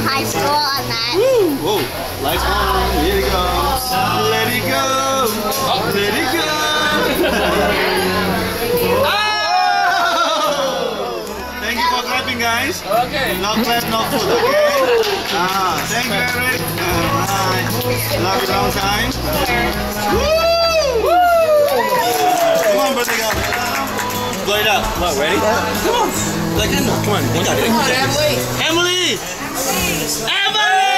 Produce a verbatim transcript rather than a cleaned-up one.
high school on that. Woo! Whoa! Lights on. Here it goes. Let it go. Let it go. Oh! Thank you for clapping, guys. Okay. No clap, no food. Okay. Ah, thank you, Eric. Alright. Love you long time. Woo! Come on, birthday girl. Blow it up. Come on, ready? Come on. Like, come on. Come on. You got it. Come on, Emily. Emily. Emily.